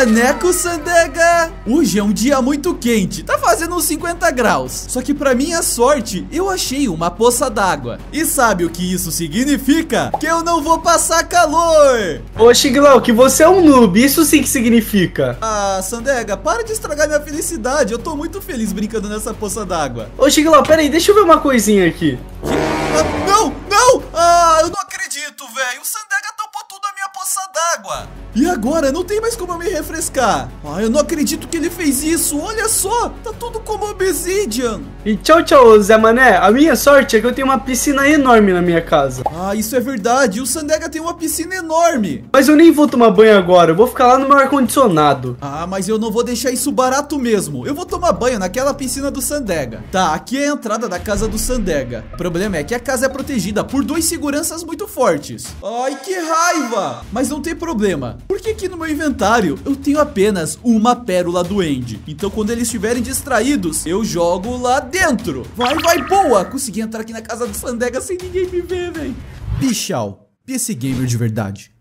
Maneco Sandega! Hoje é um dia muito quente, tá fazendo uns 50 graus. Só que pra minha sorte, eu achei uma poça d'água. E sabe o que isso significa? Que eu não vou passar calor! Ô Xiglau, que você é um noob, isso sim que significa. Ah, Sandega, para de estragar minha felicidade. Eu tô muito feliz brincando nessa poça d'água. Ô Xiglau, pera aí, deixa eu ver uma coisinha aqui. Não! Ah, eu não acredito, velho. O Sandega tampou tudo a minha poça d'água. E agora? Não tem mais como eu me refrescar. Ah, eu não acredito que ele fez isso. Olha só, tá tudo como obsidian. E tchau, Zé Mané. A minha sorte é que eu tenho uma piscina enorme na minha casa. Ah, isso é verdade. O Sandega tem uma piscina enorme. Mas eu nem vou tomar banho agora. Eu vou ficar lá no meu ar-condicionado. Ah, mas eu não vou deixar isso barato mesmo. Eu vou tomar banho naquela piscina do Sandega. Tá, aqui é a entrada da casa do Sandega. O problema é que a casa é protegida por dois seguranças muito fortes. Ai, que raiva! Mas não tem problema, porque aqui no meu inventário eu tenho apenas uma pérola do End. Então quando eles estiverem distraídos, eu jogo lá dentro. Vai, boa! Consegui entrar aqui na casa do Sandega sem ninguém me ver, velho. Pichau, PC Gamer de verdade.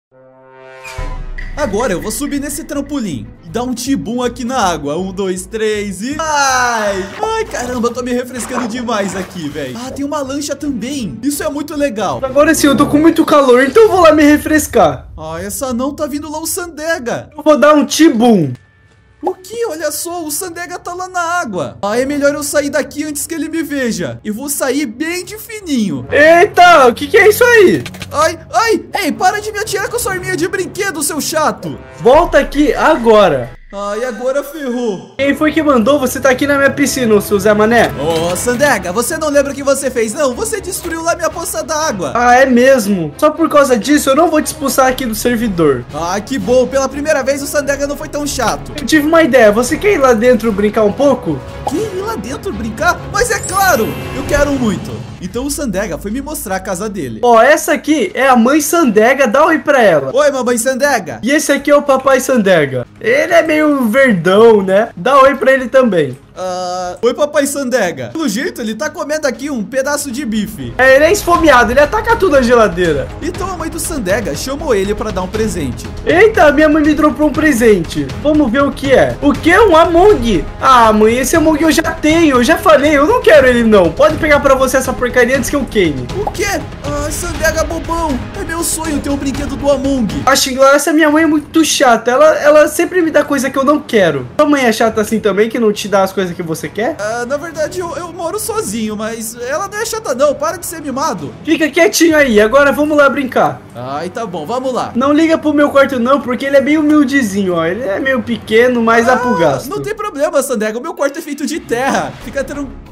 Agora eu vou subir nesse trampolim e dar um tibum aqui na água. 1, 2, 3 e... Ai, caramba, eu tô me refrescando demais aqui, velho. Ah, tem uma lancha também. Isso é muito legal. Agora sim, eu tô com muito calor, então eu vou lá me refrescar. Ah, essa não tá vindo lá o Sandega. Eu vou dar um tibum. O que? Olha só, o Sandega tá lá na água. Ah, é melhor eu sair daqui antes que ele me veja. Eu vou sair bem de fininho. Eita, o que é isso aí? Ai, ei, para de me atirar com a sua arminha de brinquedo, seu chato. Volta aqui agora. Ai, agora ferrou. Quem foi que mandou você tá aqui na minha piscina, seu Zé Mané? Ô, Sandega, você não lembra o que você fez, não? Você destruiu lá minha poça d'água. Ah, é mesmo? Só por causa disso eu não vou te expulsar aqui do servidor. Ah, que bom. Pela primeira vez o Sandega não foi tão chato. Eu tive uma ideia. Você quer ir lá dentro brincar um pouco? Quer ir lá dentro brincar? Mas é claro, eu quero muito. Então o Sandega foi me mostrar a casa dele. Ó, essa aqui é a mãe Sandega, dá um oi pra ela. Oi, mamãe Sandega. E esse aqui é o papai Sandega. Ele é meio verdão, né? Dá um oi pra ele também. Oi, papai Sandega. Pelo jeito, ele tá comendo aqui um pedaço de bife. É, ele é esfomeado, ele ataca tudo na geladeira. Então a mãe do Sandega chamou ele pra dar um presente. Eita, minha mãe me dropou um presente. Vamos ver o que é. O que? Um Among? Ah, mãe, esse Among eu já tenho. Eu já falei, eu não quero ele não. Pode pegar pra você essa porcaria antes que eu queime. O quê? Ah, Sandega bobão. É meu sonho ter um brinquedo do Among. A Xiglau, essa minha mãe é muito chata. Ela sempre me dá coisa que eu não quero. Sua mãe é chata assim também, que não te dá as coisas que você quer? Na verdade eu moro sozinho, mas ela não é chata não, para de ser mimado. Fica quietinho aí, agora vamos lá brincar. Ai, tá bom, vamos lá. Não liga pro meu quarto não, porque ele é meio humildezinho, ó. Ele é meio pequeno, mas dá pro gasto. Não tem problema, Sandega, o meu quarto é feito de terra. Fica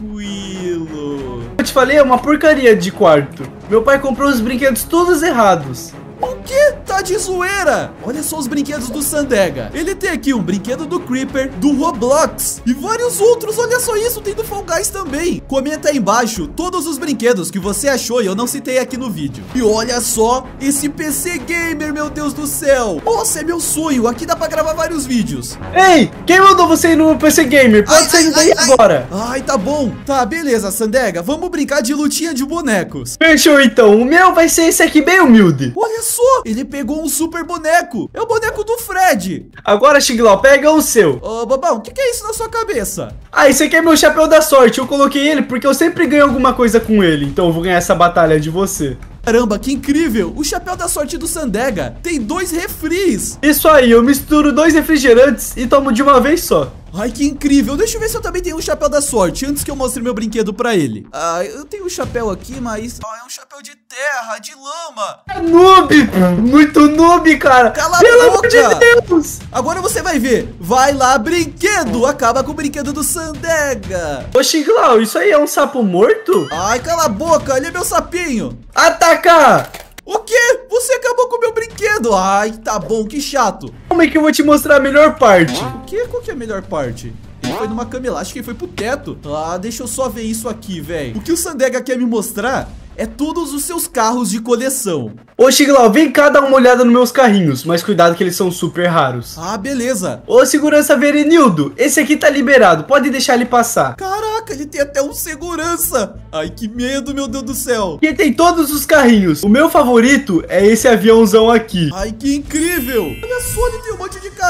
tranquilo. Eu te falei, é uma porcaria de quarto. Meu pai comprou os brinquedos todos errados. O que? Tá de zoeira! Olha só os brinquedos do Sandega. Ele tem aqui um brinquedo do Creeper, do Roblox e vários outros. Olha só isso, tem do Fall Guys também. Comenta aí embaixo todos os brinquedos que você achou e eu não citei aqui no vídeo. E olha só esse PC Gamer, meu Deus do céu. Nossa, é meu sonho. Aqui dá pra gravar vários vídeos. Ei, quem mandou você ir no PC Gamer? Pode sair daí agora. Ai, tá bom. Tá, beleza, Sandega. Vamos brincar de lutinha de bonecos. Fechou então. O meu vai ser esse aqui bem humilde. Olha só, ele pegou um super boneco. É o boneco do Fred. Agora, Xiglau, pega o seu. Ô, bobão, o que é isso na sua cabeça? Ah, esse aqui é meu chapéu da sorte. Eu coloquei ele porque eu sempre ganho alguma coisa com ele. Então eu vou ganhar essa batalha de você. Caramba, que incrível! O chapéu da sorte do Sandega tem 2 refris. Isso aí, eu misturo 2 refrigerantes e tomo de uma vez só. Ai, que incrível. Deixa eu ver se eu também tenho um chapéu da sorte antes que eu mostre meu brinquedo pra ele. Ah, eu tenho um chapéu aqui, mas... é um chapéu de terra, de lama. É noob! Muito noob, cara! Cala Pelo a amor boca! de Deus! Agora você vai ver. Vai lá, brinquedo! Acaba com o brinquedo do Sandega. Ô, Xiglau, isso aí é um sapo morto? Ai, cala a boca. Ele é meu sapinho. Ataca! O quê? Você acabou com o meu brinquedo. Ai, tá bom, que chato. Como é que eu vou te mostrar a melhor parte? O quê? Qual que é a melhor parte? Ele foi numa cama elástica e foi pro teto. Ah, deixa eu só ver isso aqui, velho. O que o Sandega quer me mostrar é todos os seus carros de coleção. Ô, Xiglau, vem cá dar uma olhada nos meus carrinhos, mas cuidado que eles são super raros. Ah, beleza. Ô, segurança Verenildo, esse aqui tá liberado, pode deixar ele passar. Caraca, ele tem até um segurança. Ai, que medo, meu Deus do céu. E tem todos os carrinhos. O meu favorito é esse aviãozão aqui. Ai, que incrível. Olha só, ele tem um monte de carro.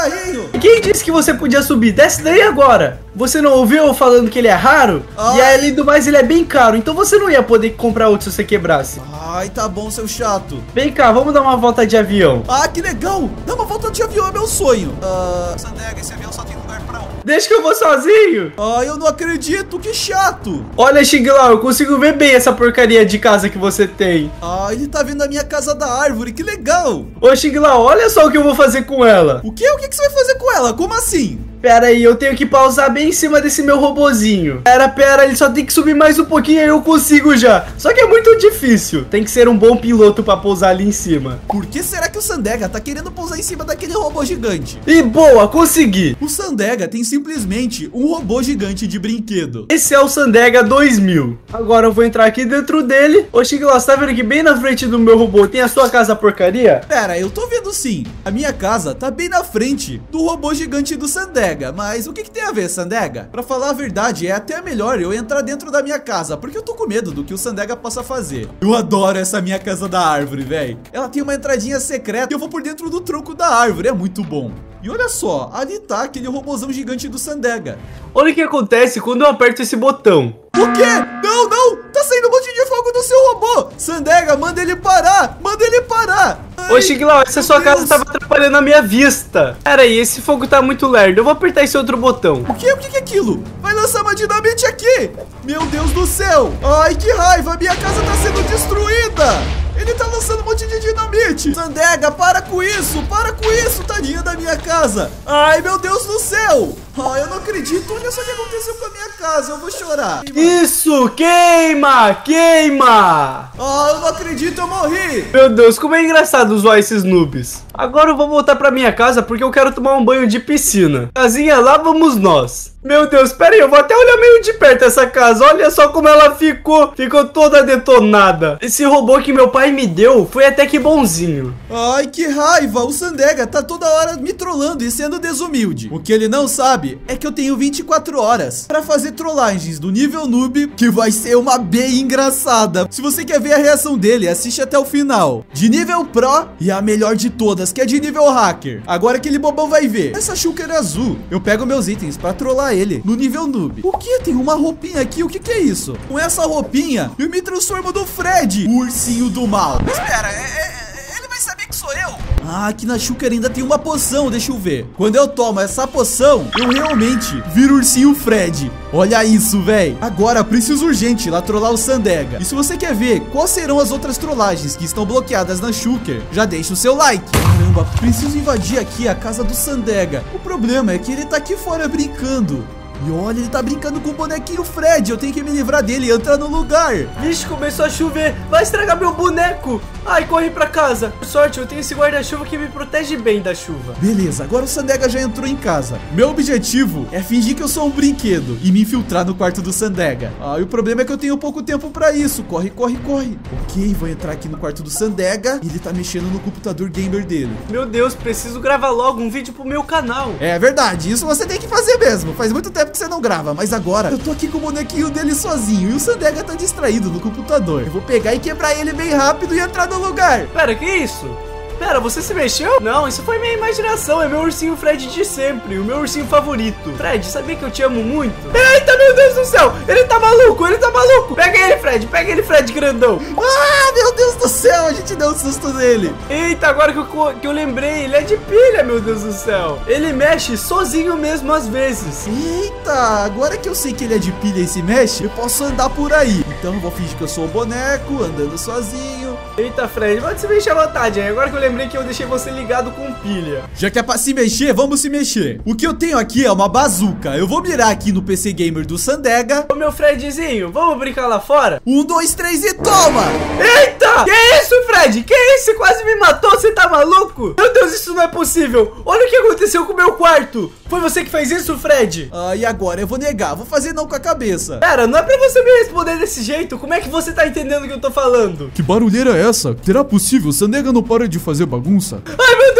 carrinho. Quem disse que você podia subir? Desce daí agora. Você não ouviu eu falando que ele é raro? Ai. E além do mais, ele é bem caro. Então você não ia poder comprar outro se você quebrasse. Ai, tá bom, seu chato. Vem cá, vamos dar uma volta de avião. Ah, que legal. Dar uma volta de avião é meu sonho. Sandega, esse avião só tem lugar pra um. Deixa que eu vou sozinho. Ai, eu não acredito, que chato. Olha, Xing Lau, eu consigo ver bem essa porcaria de casa que você tem. Ah, ele tá vendo a minha casa da árvore, que legal. Ô, Xing Lau, olha só o que eu vou fazer com ela. O quê? O que você vai fazer com ela? Como assim? Pera aí, eu tenho que pausar bem em cima desse meu robozinho. Pera, ele só tem que subir mais um pouquinho e eu consigo já. Só que é muito difícil. Tem que ser um bom piloto pra pousar ali em cima. Por que será que o Sandega tá querendo pousar em cima daquele robô gigante? E boa, consegui. O Sandega tem simplesmente um robô gigante de brinquedo. Esse é o Sandega 2000. Agora eu vou entrar aqui dentro dele. Ô, Xing Lau, você tá vendo que bem na frente do meu robô tem a sua casa porcaria? Pera, eu tô vendo sim. A minha casa tá bem na frente do robô gigante do Sandega. Mas o que tem a ver, Sandega? Pra falar a verdade, é até melhor eu entrar dentro da minha casa, porque eu tô com medo do que o Sandega possa fazer. Eu adoro essa minha casa da árvore, velho. Ela tem uma entradinha secreta e eu vou por dentro do tronco da árvore, é muito bom. E olha só, ali tá aquele robôzão gigante do Sandega. Olha o que acontece quando eu aperto esse botão. O quê? Não, não! Tá saindo um monte de fogo do seu robô! Sandega, manda ele parar! Manda ele parar! Ô, Xing Lau, essa sua casa tava atrapalhando a minha vista. Pera aí, esse fogo tá muito lerdo. Eu vou apertar esse outro botão. O quê? O que é aquilo? Vai lançar uma dinamite aqui! Meu Deus do céu! Ai, que raiva! Minha casa tá sendo destruída! Ele tá lançando um monte de dinamite! Sandega, para com isso! Para com isso, tadinha da minha casa! Ai, meu Deus do céu! Ai, eu não acredito! Olha só o que aconteceu com a minha casa! Eu vou chorar! Isso! Queima! Queima! Ah, eu não acredito! Eu morri! Meu Deus, como é engraçado zoar esses noobs. Agora eu vou voltar pra minha casa porque eu quero tomar um banho de piscina. Casinha, lá vamos nós. Meu Deus, pera aí, eu vou até olhar meio de perto essa casa. Olha só como ela ficou. Ficou toda detonada. Esse robô que meu pai me deu foi até que bonzinho. Ai, que raiva. O Sandega tá toda hora me trollando e sendo desumilde. O que ele não sabe é que eu tenho 24 horas pra fazer trollagens do nível noob, que vai ser uma bem engraçada. Se você quer ver a reação dele, assiste até o final. De nível pro e a melhor de todas, que é de nível hacker. Agora aquele bobão vai ver. Essa shulker azul, eu pego meus itens pra trollar ele no nível noob. O que? Tem uma roupinha aqui, o que é isso? Com essa roupinha, eu me transformo no Fred, o ursinho do mal. Mas espera, ele vai saber que sou eu? Ah, aqui na shulker ainda tem uma poção, deixa eu ver. Quando eu tomo essa poção, eu realmente viro ursinho Fred. Olha isso, véi. Agora, preciso urgente lá trollar o Sandega. E se você quer ver quais serão as outras trollagens que estão bloqueadas na shulker, já deixa o seu like. Caramba, preciso invadir aqui a casa do Sandega. O problema é que ele tá aqui fora brincando. E olha, ele tá brincando com o bonequinho Fred. Eu tenho que me livrar dele e entrar no lugar. Vixe, começou a chover. Vai estragar meu boneco. Ai, corre pra casa. Por sorte, eu tenho esse guarda-chuva que me protege bem da chuva. Beleza, agora o Sandega já entrou em casa. Meu objetivo é fingir que eu sou um brinquedo e me infiltrar no quarto do Sandega. Ah, e o problema é que eu tenho pouco tempo pra isso. Corre, corre, corre. Ok, vou entrar aqui no quarto do Sandega. E ele tá mexendo no computador gamer dele. Meu Deus, preciso gravar logo um vídeo pro meu canal. É verdade, isso você tem que fazer mesmo. Faz muito tempo que você não grava, mas agora eu tô aqui com o bonequinho dele sozinho e o Sandega tá distraído no computador. Eu vou pegar e quebrar ele bem rápido e entrar no lugar. Pera, que isso? Pera, você se mexeu? Não, isso foi minha imaginação. É meu ursinho Fred de sempre, o meu ursinho favorito. Fred, sabia que eu te amo muito? Eita, meu Deus do céu, ele tá maluco, ele tá maluco. Pega ele, Fred grandão. Ah, meu Deus do céu, a gente deu um susto nele. Eita, agora que eu lembrei, ele é de pilha, meu Deus do céu. Ele mexe sozinho mesmo às vezes. Eita, agora que eu sei que ele é de pilha e se mexe, eu posso andar por aí. Então eu vou fingir que eu sou o boneco, andando sozinho. Eita, Fred, pode se mexer à vontade aí. Agora que eu lembrei que eu deixei você ligado com pilha. Já que é pra se mexer, vamos se mexer. O que eu tenho aqui é uma bazuca. Eu vou mirar aqui no PC Gamer do Sandega. Ô, meu Fredzinho, vamos brincar lá fora? 1, 2, 3 e toma! Eita! Que isso, Fred? Que isso? Você quase me matou, você tá maluco? Meu Deus, isso não é possível. Olha o que aconteceu com o meu quarto. Foi você que fez isso, Fred? Ah, e agora? Eu vou negar, vou fazer não com a cabeça. Pera, não é pra você me responder desse jeito. Como é que você tá entendendo o que eu tô falando? Que barulheira é essa? Será possível? Sandega não para de fazer bagunça? Ai, meu Deus, meu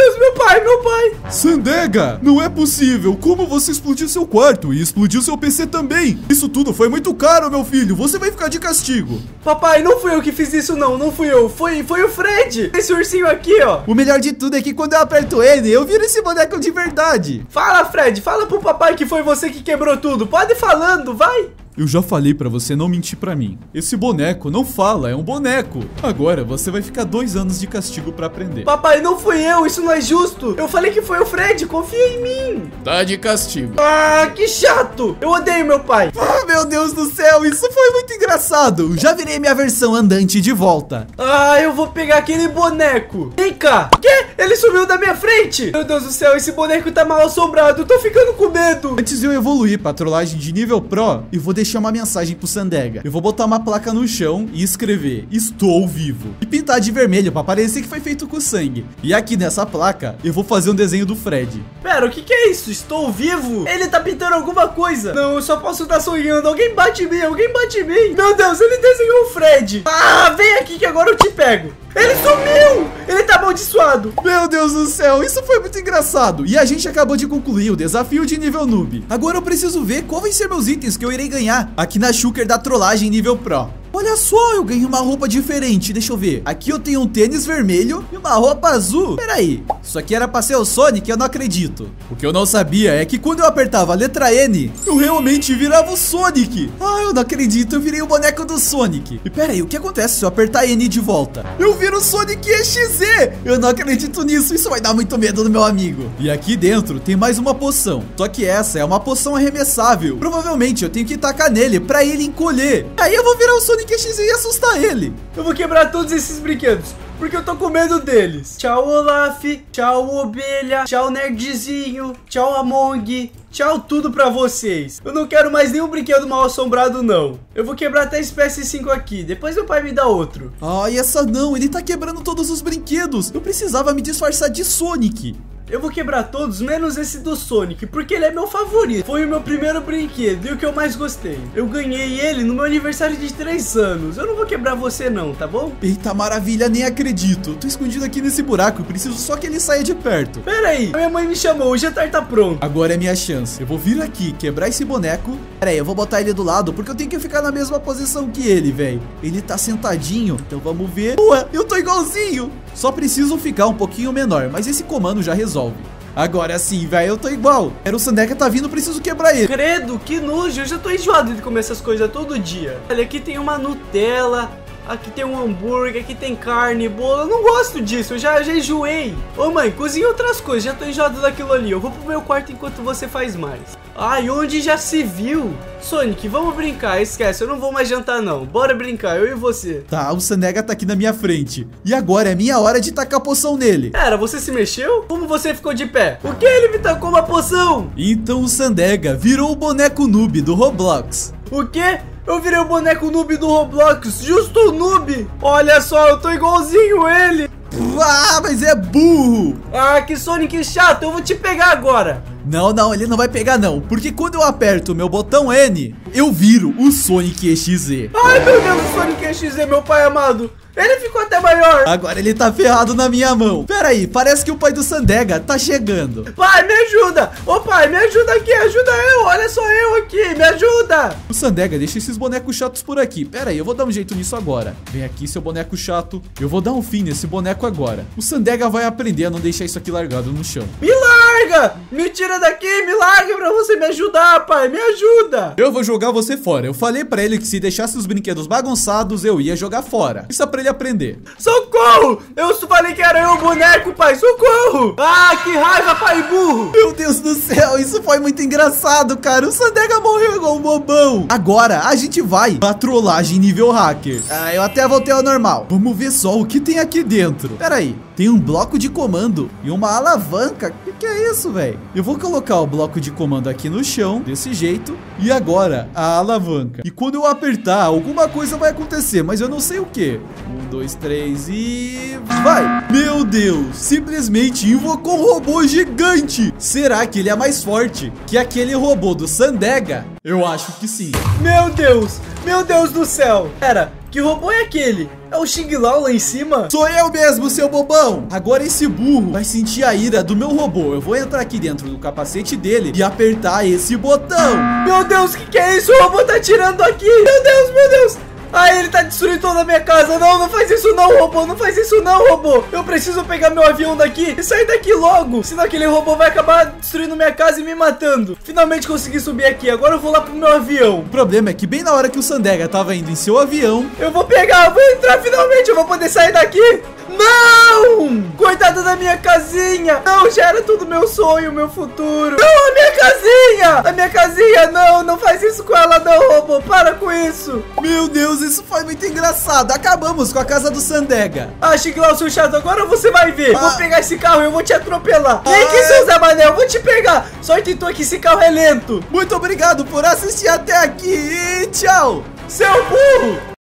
pai, meu pai. Sandega, não é possível. Como você explodiu seu quarto e explodiu seu PC também? Isso tudo foi muito caro, meu filho. Você vai ficar de castigo. Papai, não fui eu que fiz isso não, não fui eu. Foi o Fred. Esse ursinho aqui, ó. O melhor de tudo é que quando eu aperto ele, eu viro esse boneco de verdade. Fala, Fred, fala pro papai que foi você que quebrou tudo. Pode ir falando, vai. Eu já falei pra você não mentir pra mim. Esse boneco não fala, é um boneco. Agora você vai ficar 2 anos de castigo pra aprender. Papai, não fui eu, isso não é justo. Eu falei que foi o Fred, confia em mim. Tá de castigo. Ah, que chato. Eu odeio meu pai. Ah, meu Deus do céu, isso foi muito engraçado. Já virei minha versão andante de volta. Ah, eu vou pegar aquele boneco. Vem cá. Quê? Ele sumiu da minha frente. Meu Deus do céu, esse boneco tá mal assombrado. Eu tô ficando com medo. Antes de eu evoluir pra trollagem de nível Pro, eu vou deixar uma mensagem pro Sandega. Eu vou botar uma placa no chão e escrever "Estou vivo" e pintar de vermelho pra parecer que foi feito com sangue. E aqui nessa placa eu vou fazer um desenho do Fred. Pera, o que é isso? Estou vivo? Ele tá pintando alguma coisa. Não, eu só posso estar sonhando. Alguém bate em mim, alguém bate em mim. Meu Deus, ele desenhou o Fred. Ah, vem aqui que agora eu te pego. Ele sumiu! Ele tá amaldiçoado! Meu Deus do céu, isso foi muito engraçado. E a gente acabou de concluir o desafio de nível noob. Agora eu preciso ver qual vai ser meus itens que eu irei ganhar aqui na Shulker da trollagem nível Pro. Olha só, eu ganhei uma roupa diferente, deixa eu ver. Aqui eu tenho um tênis vermelho e uma roupa azul. Peraí, isso aqui era pra ser o Sonic? Eu não acredito. O que eu não sabia é que quando eu apertava a letra N, eu realmente virava o Sonic. Ah, eu não acredito, eu virei o boneco do Sonic. E peraí, o que acontece se eu apertar N de volta? Eu viro o Sonic EXE. Eu não acredito nisso, isso vai dar muito medo no meu amigo. E aqui dentro tem mais uma poção. Só que essa é uma poção arremessável. Provavelmente eu tenho que tacar nele pra ele encolher. Aí eu vou virar o Sonic EXE e assustar ele. Eu vou quebrar todos esses brinquedos, porque eu tô com medo deles. Tchau, Olaf. Tchau, Ovelha. Tchau, Nerdzinho. Tchau, Among. Tchau tudo pra vocês. Eu não quero mais nenhum brinquedo mal assombrado, não. Eu vou quebrar até a espécie 5 aqui. Depois meu pai me dá outro. Ai, essa não. Ele tá quebrando todos os brinquedos. Eu precisava me disfarçar de Sonic. Eu vou quebrar todos, menos esse do Sonic, porque ele é meu favorito. Foi o meu primeiro brinquedo e o que eu mais gostei. Eu ganhei ele no meu aniversário de 3 anos. Eu não vou quebrar você não, tá bom? Eita maravilha, nem acredito. Tô escondido aqui nesse buraco, preciso só que ele saia de perto. Pera aí, minha mãe me chamou, o jantar tá pronto. Agora é minha chance. Eu vou vir aqui, quebrar esse boneco. Pera aí, eu vou botar ele do lado, porque eu tenho que ficar na mesma posição que ele, velho. Ele tá sentadinho, então vamos ver. Ué, eu tô igualzinho. Só preciso ficar um pouquinho menor, mas esse comando já resolve. Agora sim, velho, eu tô igual. Era o Sandega tá vindo, preciso quebrar ele. Credo, que nojo, eu já tô enjoado de comer essas coisas todo dia. Olha, aqui tem uma Nutella, aqui tem um hambúrguer, aqui tem carne, bolo. Eu não gosto disso, eu já enjoei. Ô mãe, cozinha outras coisas, já tô enjoado daquilo ali. Eu vou pro meu quarto enquanto você faz mais. Ai, onde já se viu? Sonic, vamos brincar, esquece, eu não vou mais jantar não. Bora brincar, eu e você. Tá, o Sandega tá aqui na minha frente. E agora é minha hora de tacar a poção nele. Pera, você se mexeu? Como você ficou de pé? O que? Ele me tacou uma poção? Então o Sandega virou o boneco noob do Roblox. O quê? Eu virei o boneco noob do Roblox, justo o noob. Olha só, eu tô igualzinho ele. Ah, mas é burro. Ah, que Sonic chato, eu vou te pegar agora. Não, não, ele não vai pegar não, porque quando eu aperto o meu botão N, eu viro o Sonic EXE. Ai meu Deus, o Sonic EXE, meu pai amado. Ele ficou até maior. Agora ele tá ferrado na minha mão. Pera aí, parece que o pai do Sandega tá chegando. Pai, me ajuda. Ô pai, me ajuda aqui, ajuda eu. Olha só eu aqui, me ajuda. O Sandega, deixa esses bonecos chatos por aqui. Pera aí, eu vou dar um jeito nisso agora. Vem aqui, seu boneco chato. Eu vou dar um fim nesse boneco agora. O Sandega vai aprender a não deixar isso aqui largado no chão. Me larga, me tira daqui, me larga pra você me ajudar, pai, me ajuda. Eu vou jogar você fora. Eu falei pra ele que se deixasse os brinquedos bagunçados, eu ia jogar fora. Isso é pra ele aprender. Socorro! Eu falei que era eu o boneco, pai, socorro! Ah, que raiva, pai burro! Meu Deus do céu, isso foi muito engraçado, cara. O Sandega morreu igual um bobão. Agora a gente vai pra trollagem nível hacker. Ah, eu até voltei ao normal. Vamos ver só o que tem aqui dentro. Pera aí, tem um bloco de comando e uma alavanca. O que é isso, velho? Eu vou colocar o bloco de comando aqui no chão, desse jeito. E agora, a alavanca. E quando eu apertar, alguma coisa vai acontecer, mas eu não sei o que. 1, 2, 3 e... vai! Meu Deus, simplesmente invocou um robô gigante. Será que ele é mais forte que aquele robô do Sandega? Eu acho que sim. Meu Deus, Meu Deus do céu. Pera, que robô é aquele? É o Xing Lau lá em cima? Sou eu mesmo, seu bobão. Agora esse burro vai sentir a ira do meu robô. Eu vou entrar aqui dentro do capacete dele e apertar esse botão. Meu Deus, que é isso? O robô tá atirando aqui. Meu Deus, meu Deus. Ah, ele tá destruindo toda a minha casa. Não, não faz isso não, robô. Não faz isso não, robô. Eu preciso pegar meu avião daqui e sair daqui logo. Senão aquele robô vai acabar destruindo minha casa e me matando. Finalmente consegui subir aqui. Agora eu vou lá pro meu avião. O problema é que bem na hora que o Sandega tava indo em seu avião, eu vou pegar, eu vou entrar finalmente. Eu vou poder sair daqui. Não! Coitada da minha casinha. Não, já era tudo meu sonho, meu futuro. Não, a minha casinha. A minha casinha, não. Não faz isso com ela não, robô. Para com isso. Meu Deus, isso foi muito engraçado. Acabamos com a casa do Sandega. Ah, Xing Lau, seu chato, agora você vai ver. Eu vou pegar esse carro e eu vou te atropelar. Vem aqui, seu Zé Mané, eu vou te pegar. Sorte tua que esse carro é lento. Muito obrigado por assistir até aqui e tchau. Seu burro.